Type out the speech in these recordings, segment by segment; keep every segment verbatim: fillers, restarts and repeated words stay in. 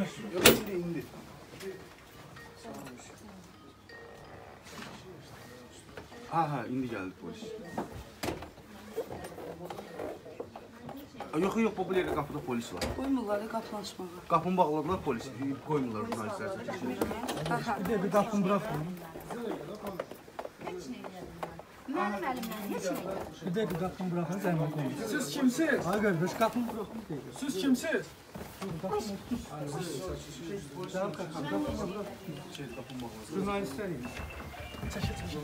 Yox, indi, indi. Ha, ha, indi gəldi polis. Yox, yox, bu bilərdə qapıda polis var. Qoymurlar, qapını açmağa. Qapını bağladılar, polis qoymurlar jurnalistlər çəkilişini. Bir də bir qapını buraxın. Mənim əlimdən heç nə yox. Bir də bir qapını buraxın, zəhmət olun. Siz kimsiz? Ay qardaş, qapını buraxın. Siz kimsiz? Jurnalistləriyiz. Çəkil, çəkil.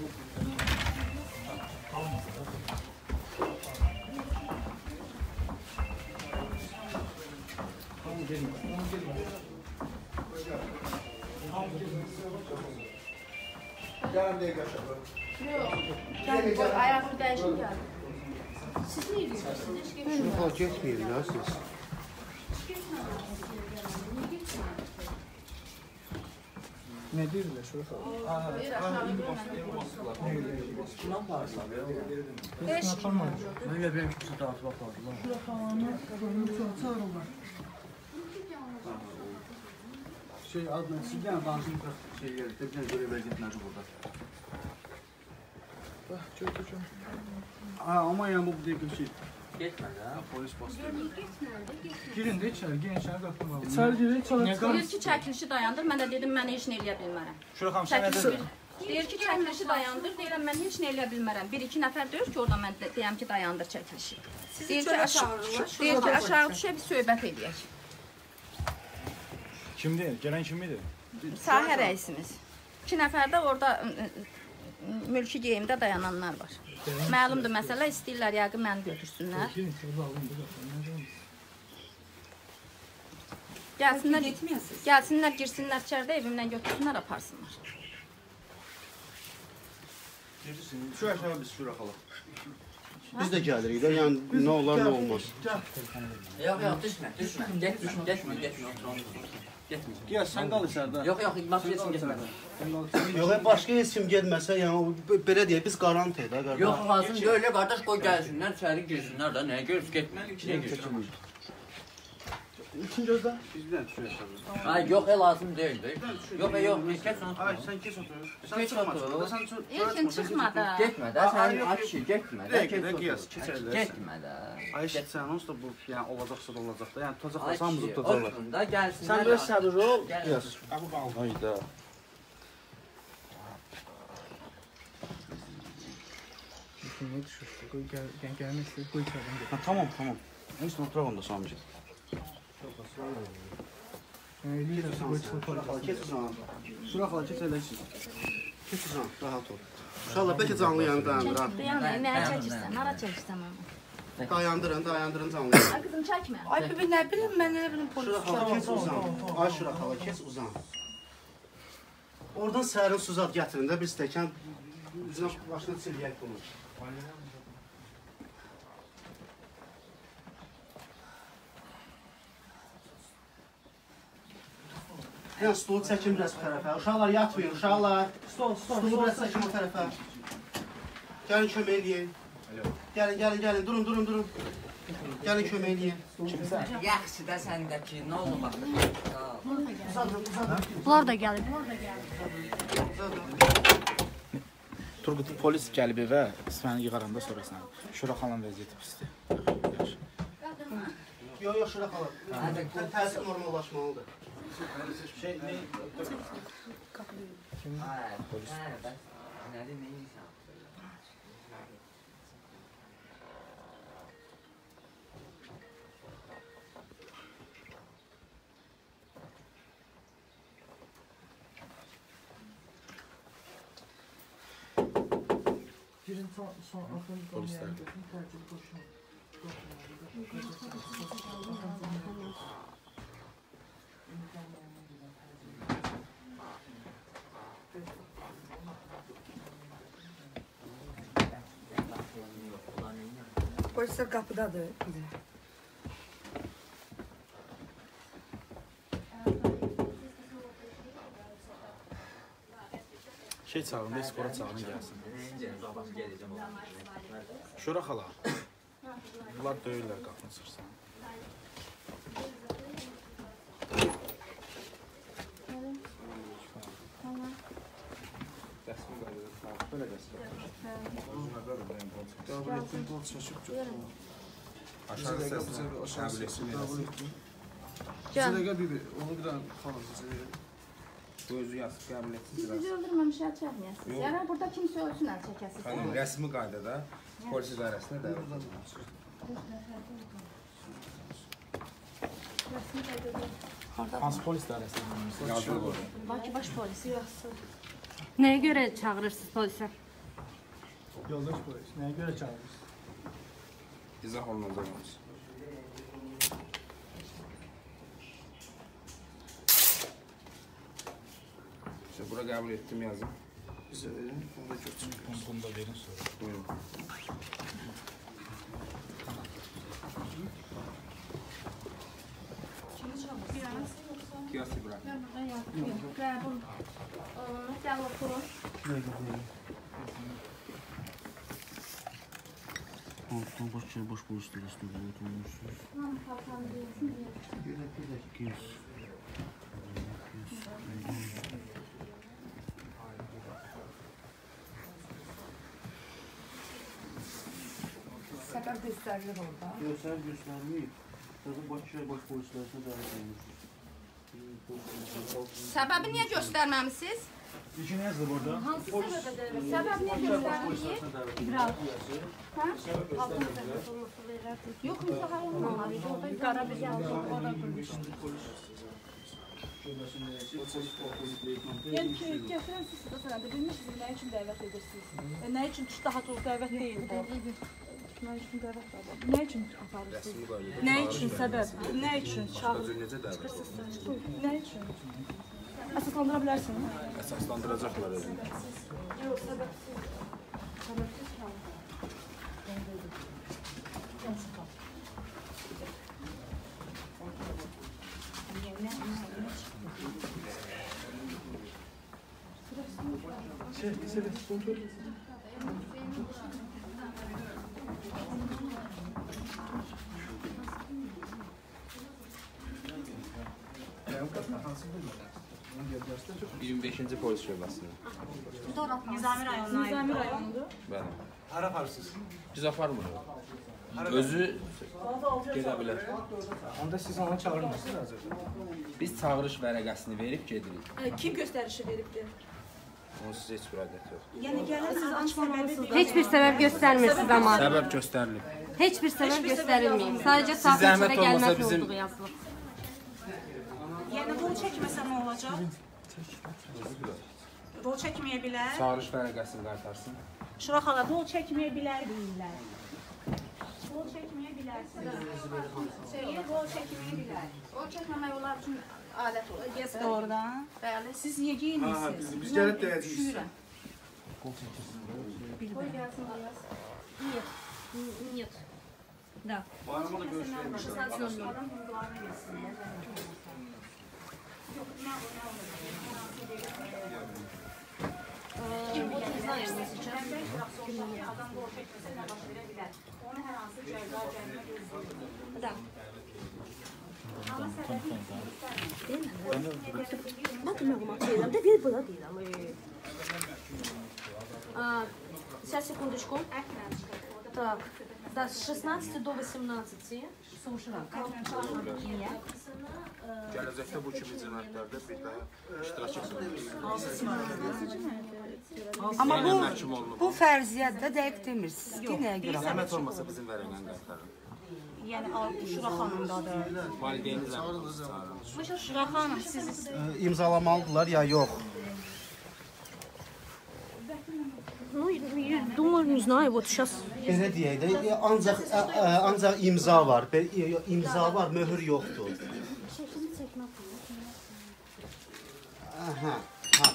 Gələn dəqiqə aşağı. Yox, ayağımı dəyişim gəldi. Siz nə ediyorsunuz? Siz heç geçmiyorsunuz. Şuraxala getməyin ya siz. Nə deyirlər şuraxala? Kimdən bağırsan? Heç kim. Mən elə biləm ki, kimsə dağıtıb apardılar. Şuraxalanı çağırırlar. Şey, adına, siz gələn danışın şey gəlir, bir dənə görə vəziyyət necə burada. Bax, gör, gör. Amma yəni bu dəqiqə şey, Getmə də. polis bastı. Girin də içəri, girin içəri qapını bağlayın. İçəri girin, içəri Deyir ki, çəkilişi dayandır. Mən də dedim, mən heç nə eləyə bilmərəm. Şuraxam, sən nə Çəkilişi dedin? deyir ki, çəkilişi dayandır. Deyirəm, mən heç nə eləyə bilmərəm. Bir iki nəfər deyir ki, orada mən deyəm ki, dayandır çəkilişi. Deyir ki, aşağı deyir ki, aşağı düşə bir söhbət eləyək. Kimdir? Gələn kim idi? Sahə rəisimiz. İki nəfər də orada mülki geyimdə dayananlar var. Məlumdur məsələ, istəyirlər yəqin məni götürsünlər. Gəlsinlər, gəlsinlər, girsinlər içəridə, evimdən götürsünlər, aparsınlar. Şu aşağı biz şuraxala. Biz də gəlirik də, yəni nə olar, nə olmaz. Yox, yox, düşmə, düşmə. Getmə, getmə, getmə. Getmə. Gəl, sən qal içəridə. Yox, yox, bax, geçsin, getmə. Yox, başqa heç kim getməsə, yəni belə deyək, biz qarantiyik da, qardaş. Yox, lazım deyil, qardaş, qoy gəlsinlər, içəri girsinlər də, nəyə görürsün, getmə. Niyə girsin? İkin gözlə. Biz bir dənə düşürək aşağı. Ay, yox, lazım deyil, deyil. Yox, yox, keç onu. Ay, sən keç otur. Sən Keç çıxma, otur. sən çıx. İlkin çıxmadı. Getmə də, sən ay kişi, getmə də. Dəqiq, dəqiq, keçərlər. Getmə də. Ay, sən onsuz da bu, yəni olacaqsa da olacaq da, yəni tutacaqlar, Ay hamımızı kişi, tutacaqlar. oturun da, gəlsinlər. Sən biraz səbir ol. Gəl. Hayda. Nə düşürsün? Qoy gəlmək istəyir, qoy içəridən gəl. Ha, tamam, tamam. Neyse, oturaq onda Samici. Eləyirəm, qoy çıxır. Keç uzan. Şuraxala, keç eləyirsin. Keç uzan, rahat ol. Uşaqlar, bəlkə canlı yanı dayandır. Dayanır, nəyə çəkirsən? Nara çəkirsən onu? Dayandırın, dayandırın canlı yanı. Ay qızım, çəkmə. Ay bir nə bilim, mən elə bilim polis. Şuraxala, keç uzan. Ay, şuraxala, keç uzan. Oradan sərin suzat gətirin də, bir stəkan üzünə başına çiliyək bunu. Yəni, stolu çəkin biraz bu tərəfə. Uşaqlar yatmayın, uşaqlar. Stol, stol, Stolu biraz çəkin bu tərəfə. Gəlin kömək eləyin. Gəlin, gəlin, gəlin. Durun, durun, durun. Gəlin kömək eləyin. Yaxşı da səndəki, nə oldu bax? Bunlar da gəlir, bunlar da gəlir. Turqut polis gəlib evə, İsməni yığaranda sonra sən. Şuraxalan vəziyyəti pisdir. Yox, yox, şura qalır. Təsir normallaşmalıdır. Şey, ne? Polis. Nədir, nə insan? Girin son, son axın Polislər. təcil qoşun. Polislər qapıdadır. Şey çağırın, eskora çağırın gəlsin. Şura xala. Bunlar döyürlər qapını sırsan. Belə qəsd. Qəbul etdim, qol çəkib götürün. Aşağı səslə. Aşağı Qəbul səslə, etdim. qəbul etdim. Gel. Sizə bir, onu bir dənə xanım sizə. Bu özü yazıb qəbul etsin. Sizi öldürməmiş əl çəkməyəsiniz. Yəni burada kimsə ölsün əl çəkəsiniz. Xanım, rəsmi qaydada polis idarəsinə dəvət edilir. Hansı polis idarəsində? Yazılı var. Bakı baş polisi. Nəyə görə çağırırsınız polisə? Yoldaş polis, nəyə görə çağırırsınız? İzah olunacaq olsun. İşte bura qəbul etdim yazın. Bizə verin, onu da götürün. Bunu da verin sonra. Buyurun. Kiyasi bırak. Qəbul. Gəl oturun. Ondan boş şey boş boş değil üstünde oturmuşsunuz. Tamam, kalkan diyorsun diye. Səbəb göstərilir orada. Göster göstermeyi. Tabii boş şey boş polislerine davet olmuşuz. Səbəbi niyə göstərməmisiniz? İki nə yazılıb orada? Hansı səbəbə? Səbəb niyə göstərməyib? Yox, müsahar olmamalı. Orada qara bir yazı orada durmuş. Yəni ki, gətirən siz də sənədə bilmişsiniz nə üçün dəvət edirsiniz? E, nə üçün ki, daha çox dəvət deyil bu? Nə üçün dəvət var? Nə üçün aparırsınız? Rəsmi qaydada. Nə üçün səbəb? Nə üçün çağır? Özür necə dəvət olunur? Nə üçün? Əsaslandıra bilərsiniz? Əsaslandıracaqlar özünü. Yox, səbəbsiz. Səbəbsiz çağır. Şey, sebep kontrol. iyirmi beşinci polis şöbəsində. Nizami rayonunda. Nizami rayonunda. Bəli. Hara aparırsınız? Biz aparmırıq. Özü gedə bilər. Onda siz onu çağırmırsınız hazırda. Biz çağırış vərəqəsini verib gedirik. Kim göstərişi veribdir? Onsuz heç bir adət yox. Yəni gəlirsiniz açmamalısınız. Heç bir səbəb göstərmirsiniz amma. Səbəb göstərilib. Heç bir səbəb göstərilməyib. Sadəcə Siz zəhmət saatçıda olmasa gəlmək bizim- olduğu yazılıb. Yəni rol çəkməsə nə olacaq? Rol çəkməyə bilər. Çağırış vərəqəsini qaytarsın. Şura xala rol çəkməyə bilər deyirlər. Rol çəkməyə bilərsiniz. Şeyi rol çəkməyə bilər. O çəkməmək onlar üçün alət olur. Gəzdir. Doğrudan. Bəli. Siz niyə geyinmisiniz? Biz gəlib deyəcəyik. Düşürəm. Qoy gəlsin biraz. Нет. Нет. Да. Bayramda da görüş vermişler. шестнадцать ноль ноль. Э, Вот не знаю, что сейчас. Adam rol çəkməsə nə baş verə bilər? Onu hər hansı cəza cərimə gözləyir. Да. Amma səbəbi Bakın məlumat verirəm də bir buna deyirəm. А, Сейчас, секундочку. Так, да, с шестнадцати до восемнадцати. Gələcəkdə bu kimi cinayətlərdə bir daha iştirak etsin. Amma bu, Məhkum olunub. bu fərziyyətdə dəqiq demirsiniz ki, nəyə görə? Zəhmət olmasa bizim vərəqəni qaytarın. yəni Şura xanımdadır. Valideyni zəhmət olmasa çağırın. Şura xanım siz İmzalamalıdırlar ya yok. Ну, думаю, не знаю, вот сейчас. Belə deyək də, e, ancaq ə, ə, ancaq imza var. Be- e, imza var, möhür yoxdur. Aha, ha.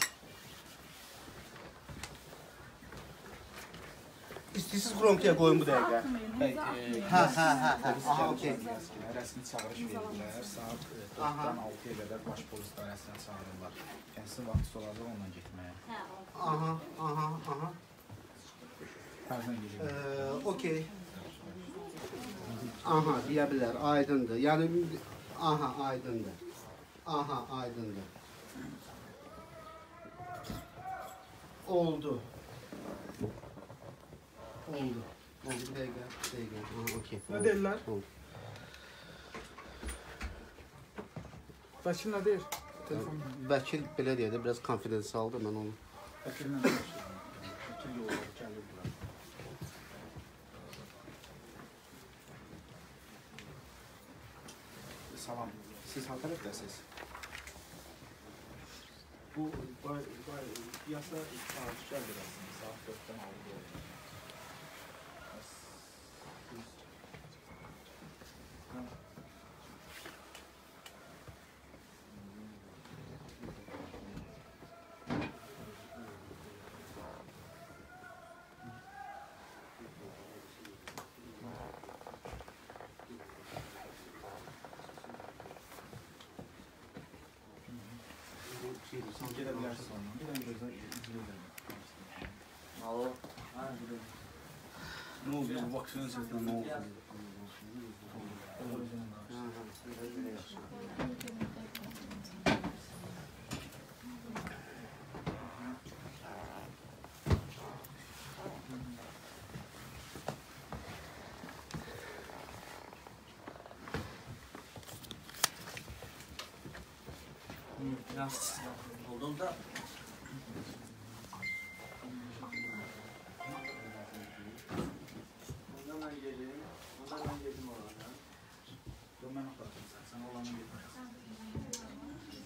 İstəyirsiniz xromkaya qoyun bu dəqiqə. Hə, hə, hə, hə. Aha, okey. Rəsmi çağırış verirlər. Saat dörddən altıya qədər baş polis idarəsinə çağırırlar. Kəsin vaxtı olacaq onunla getməyə. Aha, aha, aha. Tərdən gedir. Ee, okey. Aha, deyə bilər, aydındır. Yəni, aha, aydındır. Aha, aydındır. Oldu. Oldu. Oldu bir dəqiqə. Bir dəqiqə. Aha, okey. Nə deyirlər? Oldu. Vəkil nə deyir? Telefon. Vəkil belə deyəndə biraz konfidensialdır mən onu. Vəkil nə deyir? Vəkil yolu gəlir bura. Salam. Siz ha tərəfdəsiniz? Bu yasa tarihçilər verəsiniz. Saat dörddən altı olur. Gedə bilərsiniz ondan. Bir dənə gözlə izlə edelim. Alo. Ha, gidelim. Ne oldu? Bu vaksinin sesinden ne oldu? Biraz buldum da. Buradan ben geleyim. Buradan ben geldim orada. Dur mən aparacağım sən. Sən olanı getməyəsən.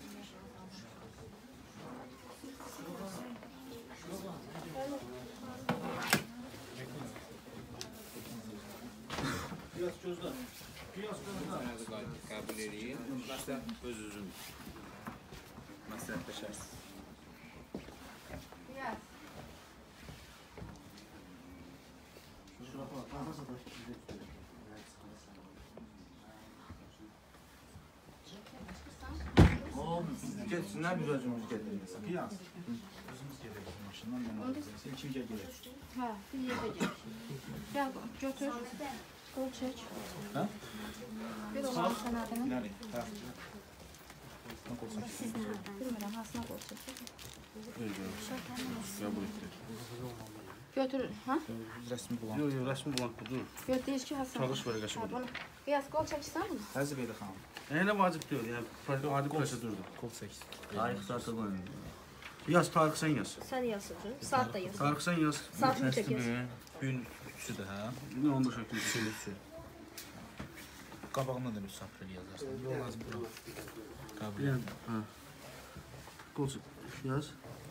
Biraz gözlə. Biraz gözlə. Qəbul edin. Məsləhət öz üzün. Məsləhətləşərsiniz. Getsinlər biz özümüz gedirdik. Qiyas. Özümüz gedirik maşından mən alırım. Sen kim gəlir? Hə, bir yerdə gəl. Gəl, götür. Qol çək. Hə? Bir olan sənədini. Nəri? Hə. Nə qolsan? Bilmirəm, hasına qol çək. Qəbul etdik. Götür, hə? Rəsmi bulan. Yox, yox, rəsmi blank budur. Götür, deyir ki, Hasan. Çalış vərəqəsi Hə, budur. bunu. Qiyas, qol çəksən bunu. Həzib elə xanım. Yəni vacib deyil, yəni adi prosedurdur. Qol çək. Tarih saatı koyun. Yaz, tarix sən yaz. Sən yazsın. Saat da yaz. Tarix sən yaz. Saatını çəkir. Gün üçüdür hə? Ne onda şəkil Üçü. Qabağına da üç aprel yazarsan. Yol lazım bura. Qəbul. Yəni, hə. Qol çək, yaz.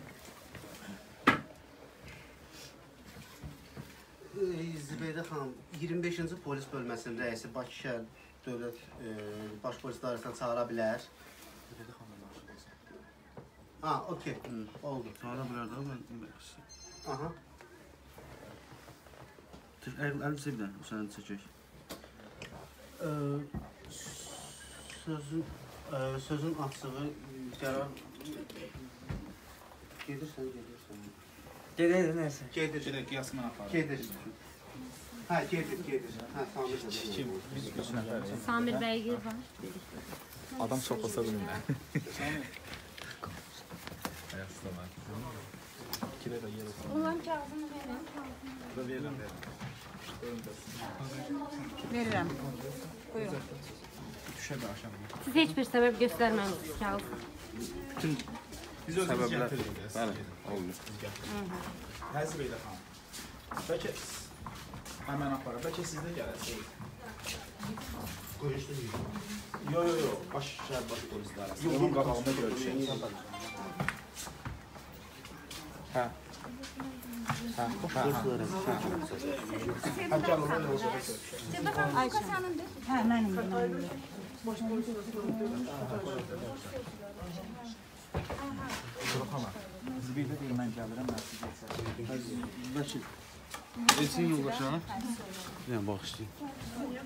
Zibeydə xanım, iyirmi beşinci polis bölməsinin rəisi Bakı şəhər dövlət e, baş polis dairəsindən çağıra bilər. Zibeydə xanım danışırsan. Ha, okey. Oldu. Çağıra bilər də mən. Aha. Əlini çək bir dənə, səni çəkək. Ee, sözün, e, sözün açığı qərar gedirsən, gedirsən. Gedir, neyse. Gedir. Gedək qiyasını aparır. Gedir. Hə, gedir, gedir. Hə, Samir də. Kim? Biz üç nəfərik. Samir bəy var. Adam çox olsa bilmirəm. Samir. Ayaqsız da var. Kilə də yer olsun. Onların kağızını verin. Da verirəm, verirəm. Verirəm. Buyurun. Düşə də aşağı. Siz heç bir səbəb göstərməmisiniz kağız. Bütün Biz özümüz səbəblər. gətiririk. Bəli, oldu. Həzib elə xanım. Bəlkə həmən aparır. Bəlkə siz də gələsiniz. Qoyuşdu. Yo, yo, yo. Baş şəhər baş polis dairəsi. Onun qabağında görə düşək. Hə. Hə, hə, hə. Hə, gəl oraya olacaq. Sevda xanım, bu kasanındır. Hə, mənim mənim. Xala. Zibeydə deyil, mən gəlirəm, mən sizi geçərəm. Vəkil. Elçin yoldaşı ha? Yəni, bağışlayın.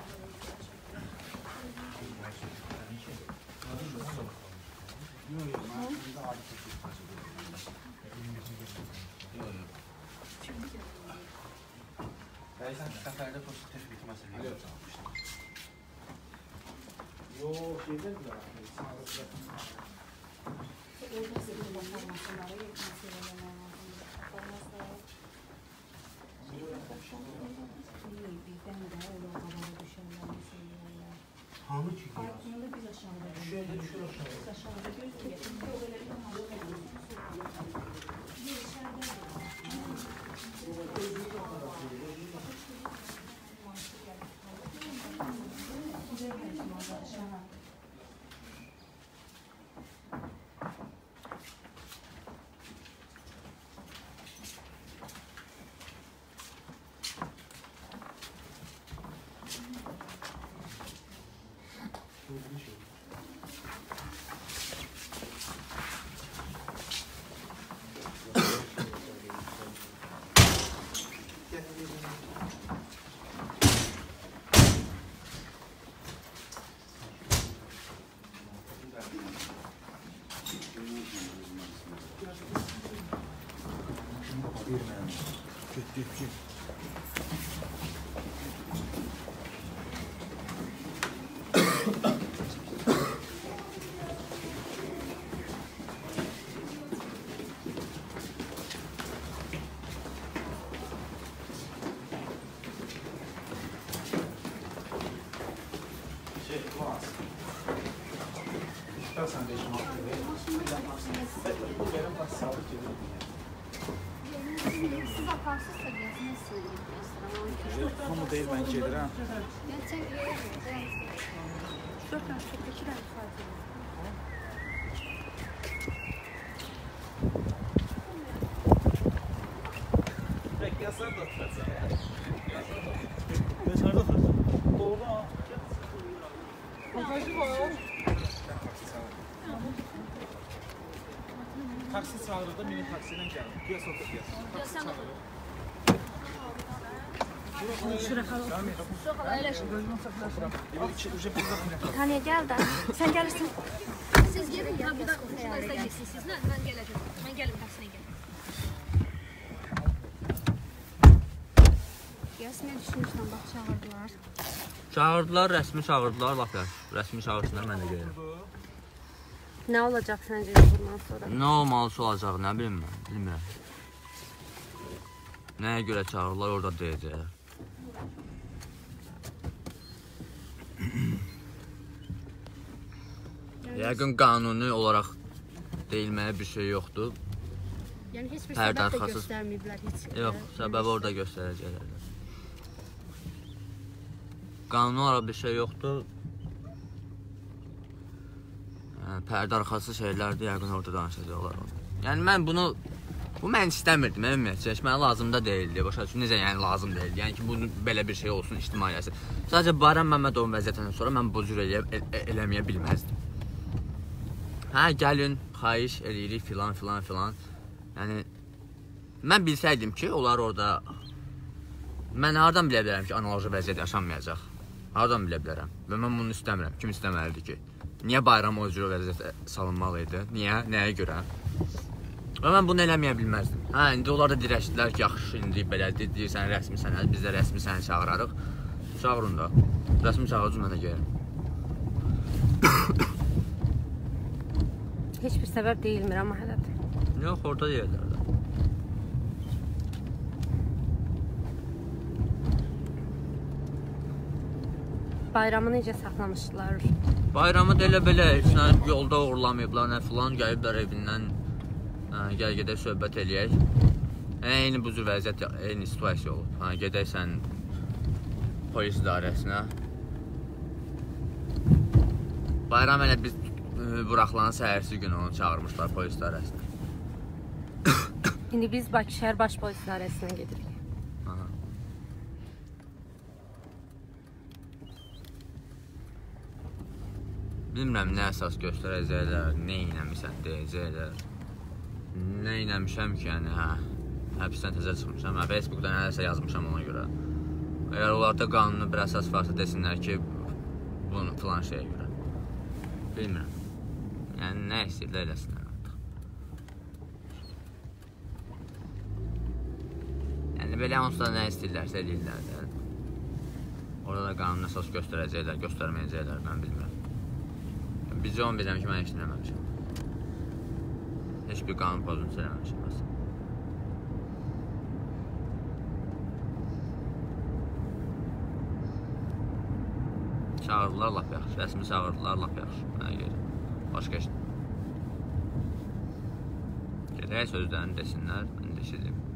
Sən səfərdə polis təşvik etməsin. Yox, gedərdilər. Hamı çıkıyor. Şöyle düşür aşağıya. İstersen beş mantığı ver. Bu benim bak sağlık edilir. Siz aparsızsa gezine sığınır. Hamı değil ben gedirəm. Yəni sən dörd dənə çəkə, iki dənə fayda. Pek yasar da tutacaq. Yasar da tutacaq. Doğru ha. Bagajı var. Taksi çağırır da mini taksi ilə gəlir. Piyas otur piyas. Taksi çağırır. Taniye gel de. Sen gelirsin. siz gedin ya, bir də uçlarınızda geçsin sizlə, mən gələcəm. Mən gəlim taksiyə gəlim. Yasmin düşünmüşsən, bax çağırdılar. Çağırdılar, rəsmi çağırdılar, laf yaxşı. Rəsmi çağırsınlar, mən də gəlirəm. Ne olacak sence bundan sonra? Nə olmalısı olacaq, nə bilim mən, bilmirəm. Nəyə görə çağırırlar, orada deyəcəklər. Yəqin qanuni olaraq deyilməyə bir şey yoxdur. Yəni heç bir Pərdə səbəb də arxasız. göstərməyiblər heç. Yox, səbəbi orada göstərəcəklər. Qanuni olaraq bir şey yoxdur. Pərdə arxası şeylərdir, yəqin orada danışacaqlar. Yəni mən bunu, bu mən istəmirdim, ümumiyyətcə, mənə lazım da deyildi. Başa düşün, necə yəni lazım deyildi. Yəni ki, bunun belə bir şey olsun ictimaiyyəsi. Sadəcə Bayram Məmmədovun vəziyyətindən sonra mən bu cür eləyə, el, eləməyə bilməzdim. Hə, gəlin, xahiş eləyirik filan filan filan. Yəni, mən bilsəydim ki, onlar orada, mən hardan bilə bilərəm ki, analoji vəziyyət yaşanmayacaq? Hardan bilə bilərəm? Və mən bunu istəmirəm, kim istəməlidir ki? Niyə bayram o cür vəziyyətə salınmalıydı? Niyə? Nəyə görə? Və mən bunu eləməyə bilməzdim. Hə, indi onlar da dirəşdilər ki, yaxşı, indi belə deyirsən, rəsmi sənə, biz də rəsmi səni çağırarıq. Çağırın da. Rəsmi çağırıcı mən də gəlirəm. Heç bir səbəb deyilmir amma hələ də. Yox, orada deyirlər də. Bayramı necə saxlamışdılar? Bayramı da elə belə, heç nə yolda uğurlamayıblar, nə filan, gəliblər evindən gəl gedək söhbət eləyək. Eyni bu cür vəziyyət, eyni situasiya olub. Ha, gedək sən polis idarəsinə. Bayram elə biz buraxılan səhərsi günü onu çağırmışlar polis idarəsinə. İndi biz Bakı şəhər baş polis idarəsinə gedirik. Aha. Bilmirəm nə əsas göstərəcəklər, nə eləmişsən deyəcəklər. Nə eləmişəm ki, yəni, hə, həbsdən təzə çıxmışam, hə, Facebookda nəsə yazmışam ona görə. Əgər onlarda qanunu bir əsas varsa desinlər ki, bunu filan şeyə görə. Bilmirəm. Yəni, nə istəyirlər eləsinlər artıq. Yəni, belə onsuz da nə istəyirlərsə eləyirlər də. Orada da qanun əsas göstərəcəklər, göstərməyəcəklər, mən bilmirəm. Bizcə onu bilirəm ki, mən heç eləməmişəm. Heç bir qanun pozuntusu eləməmişəm. Çağırdılar lap yaxşı. Rəsmi çağırdılar lap yaxşı. Mənə görə. Başqa iş. Gedək sözlərini desinlər, mən də eşidim.